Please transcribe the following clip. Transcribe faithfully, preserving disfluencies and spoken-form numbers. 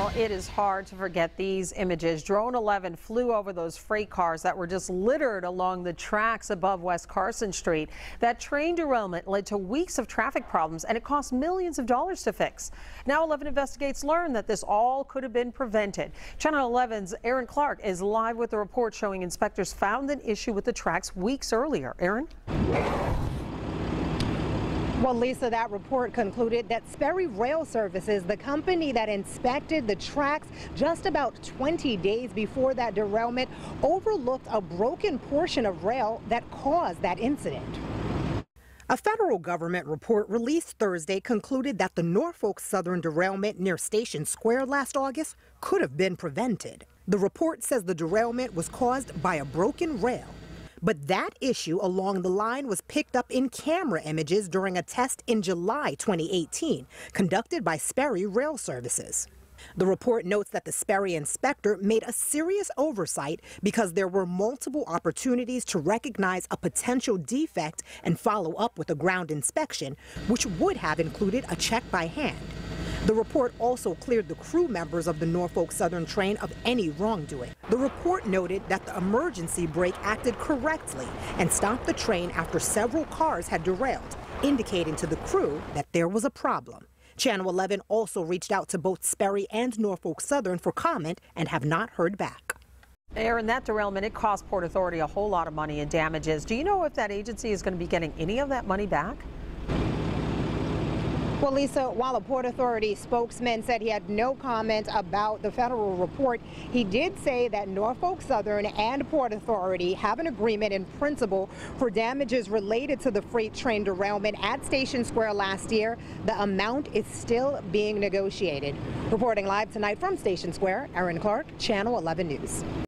Well, it is hard to forget these images. Drone eleven flew over those freight cars that were just littered along the tracks above West Carson Street. That train derailment led to weeks of traffic problems, and it cost millions of dollars to fix. Now eleven Investigates learned that this all could have been prevented. Channel eleven's Aaron Clark is live with a report showing inspectors found an issue with the tracks weeks earlier. Aaron? Well, Lisa, that report concluded that Sperry Rail Services, the company that inspected the tracks just about twenty days before that derailment, overlooked a broken portion of rail that caused that incident. A federal government report released Thursday concluded that the Norfolk Southern derailment near Station Square last August could have been prevented. The report says the derailment was caused by a broken rail. But that issue along the line was picked up in camera images during a test in July twenty eighteen, conducted by Sperry Rail Services. The report notes that the Sperry inspector made a serious oversight because there were multiple opportunities to recognize a potential defect and follow up with a ground inspection, which would have included a check by hand. The report also cleared the crew members of the Norfolk Southern train of any wrongdoing. The report noted that the emergency brake acted correctly and stopped the train after several cars had derailed, indicating to the crew that there was a problem. Channel eleven also reached out to both Sperry and Norfolk Southern for comment and have not heard back. Aaron, that derailment, it cost Port Authority a whole lot of money in damages. Do you know if that agency is going to be getting any of that money back? Well, Lisa, while a Port Authority spokesman said he had no comment about the federal report, he did say that Norfolk Southern and Port Authority have an agreement in principle for damages related to the freight train derailment at Station Square last year. The amount is still being negotiated. Reporting live tonight from Station Square, Aaron Clark, Channel eleven News.